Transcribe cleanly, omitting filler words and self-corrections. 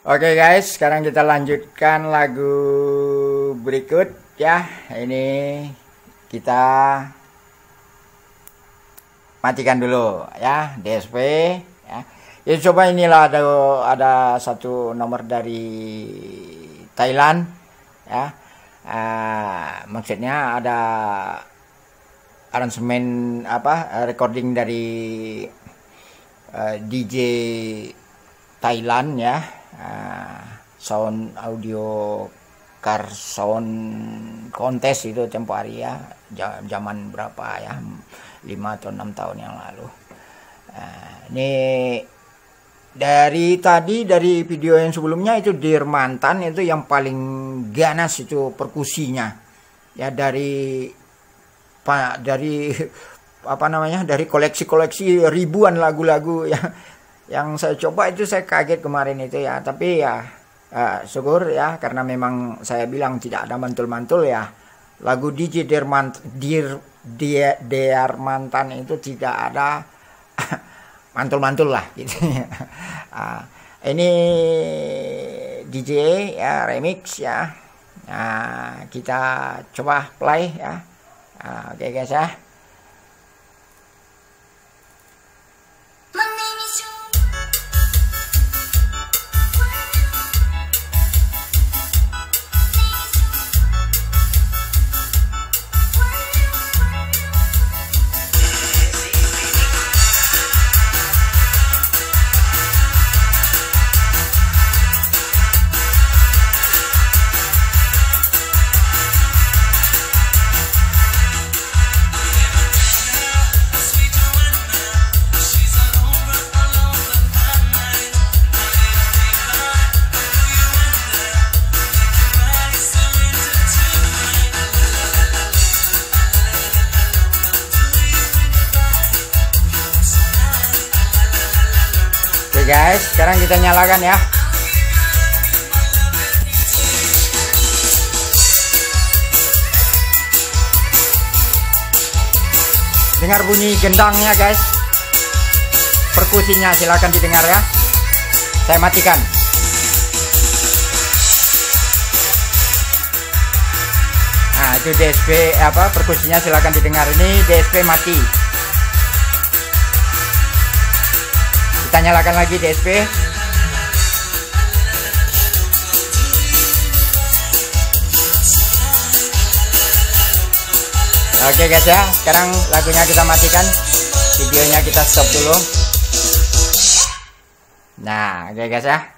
Oke guys, sekarang kita lanjutkan lagu berikut ya. Ini kita matikan dulu ya, DSP ya. Ya coba inilah ada satu nomor dari Thailand ya. Maksudnya ada aransemen recording dari DJ Thailand ya. Sound audio car sound kontes itu tempo hari ya, zaman berapa ya, 5 atau 6 tahun yang lalu. Ini dari video yang sebelumnya itu Dear Mantan, itu yang paling ganas itu perkusinya ya, dari dari koleksi ribuan lagu-lagu ya yang saya coba. Itu saya kaget kemarin itu ya, tapi ya syukur ya, karena memang saya bilang tidak ada mantul-mantul ya. Lagu DJ Dear Mantan itu tidak ada mantul-mantul lah gitu. Ini DJ ya, remix ya. Nah, kita coba play ya. Oke guys ya. Guys, sekarang kita nyalakan ya. Dengar bunyi gendangnya guys, perkusinya silakan didengar ya. Saya matikan. Nah itu DSP perkusinya silakan didengar. Ini DSP mati. Kita nyalakan lagi DSP. Oke guys ya, sekarang lagunya kita matikan, videonya kita stop dulu. Nah oke guys ya.